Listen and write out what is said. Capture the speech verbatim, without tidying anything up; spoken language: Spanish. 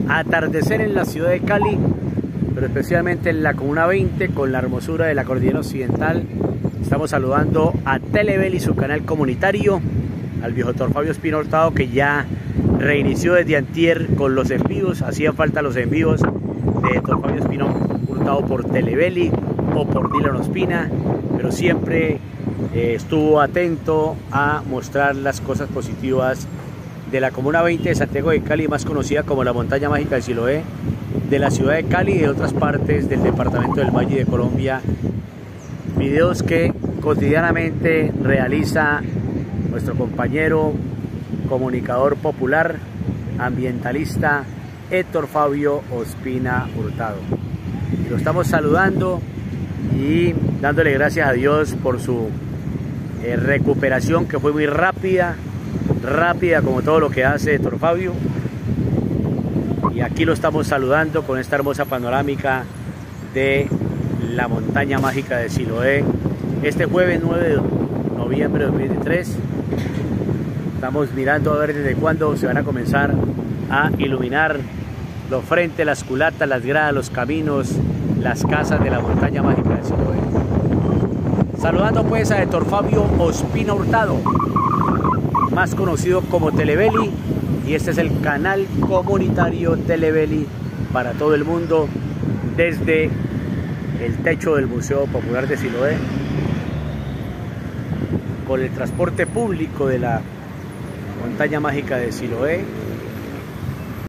atardecer en la ciudad de Cali, pero especialmente en la Comuna veinte, con la hermosura de la Cordillera Occidental. Estamos saludando a Telebel y su canal comunitario, al viejo doctor Fabio Ospina Hurtado, que ya reinició desde antier con los envíos. Hacían falta los envíos de doctor Fabio Ospina Hurtado por Telebel o por Dylan Ospina, pero siempre eh, estuvo atento a mostrar las cosas positivas de la Comuna veinte de Santiago de Cali, más conocida como la Montaña Mágica de Siloé, de la ciudad de Cali y de otras partes del departamento del Valle de Colombia. Videos que cotidianamente realiza nuestro compañero comunicador popular, ambientalista Héctor Fabio Ospina Hurtado. Lo estamos saludando y dándole gracias a Dios por su eh, recuperación, que fue muy rápida, rápida como todo lo que hace Héctor Fabio. Y aquí lo estamos saludando con esta hermosa panorámica de la Montaña Mágica de Siloé. Este jueves nueve de noviembre de dos mil veintitrés estamos mirando a ver desde cuándo se van a comenzar a iluminar los frentes, las culatas, las gradas, los caminos, las casas de la Montaña Mágica de Siloé. Saludando pues a Héctor Fabio Ospina Hurtado, más conocido como Telebel, y este es el canal comunitario Telebel para todo el mundo, desde el techo del Museo Popular de Siloé, con el transporte público de la Montaña Mágica de Siloé.